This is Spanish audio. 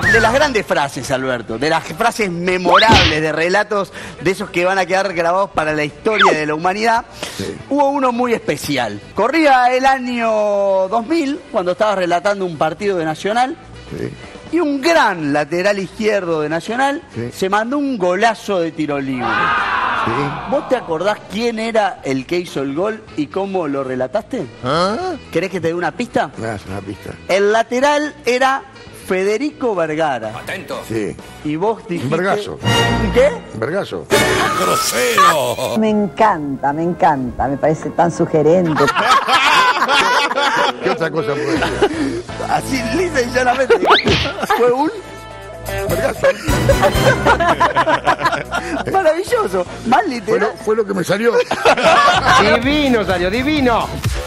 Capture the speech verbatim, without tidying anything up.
de las grandes frases, Alberto, de las frases memorables, de relatos de esos que van a quedar grabados para la historia de la humanidad, sí. Hubo uno muy especial. Corría el año dos mil, cuando estabas relatando un partido de Nacional, sí. Y un gran lateral izquierdo de Nacional, sí. Se mandó un golazo de tiro libre. Sí. ¿Vos te acordás quién era el que hizo el gol y cómo lo relataste? ¿Ah? ¿Querés que te dé una pista? Me das una pista. El lateral era Federico Vergara. Atento. Sí. Y vos dijiste... Un vergazo. ¿Qué? Un vergazo. ¡Grosero! Me encanta, me encanta. Me parece tan sugerente. ¿Qué otra cosa puede ser? Así lisa y llanamente. Fue un... vergazo. Maravilloso. Más literal. Fue lo, fue lo que me salió. Divino salió, divino.